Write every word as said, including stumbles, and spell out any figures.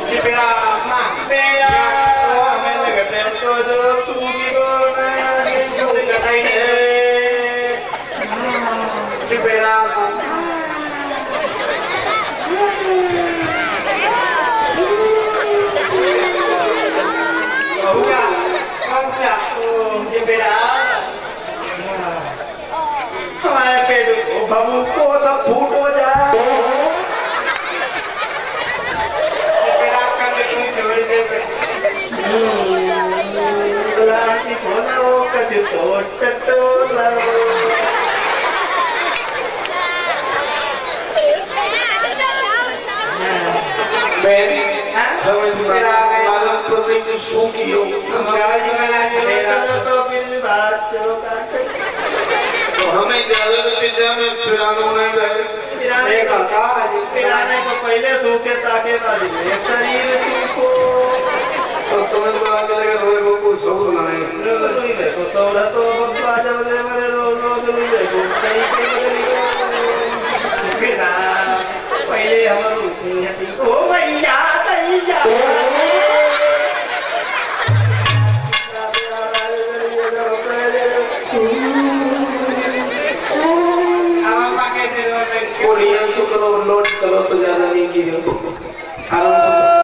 मेरा मेरा तो हमें लगता है तो जो सूगी को ना जो कटाई है मेरा बहुआ कौन सा ये मेरा हमारे पेट को बाबू को सब फूट हो जाए मेरा कंधे सुन छोड़ दे लाठी खोला वो कच्चे तोड़ टटोला मेरी समझ में मालूम तो नहीं कि सूखी हो चलो तो फिर भी बात चलो तो हमें ज्यादा तो पिज्जा में पिरानो नहीं बैठे पिराने का पिराने को पहले सूखे ताकि शरीर सूखो तो तुम्हें तो आगे लगे रोए वो कुछ सौ नहीं रोई देखो सौरा तो बब्बा जब ले मरे रोज रोज रोई देखो कहीं कहीं पिरा पहले हम रूठी हती ओ भैया तैया कोरियन शुक्र लोड करो तो ज्यादा नहीं की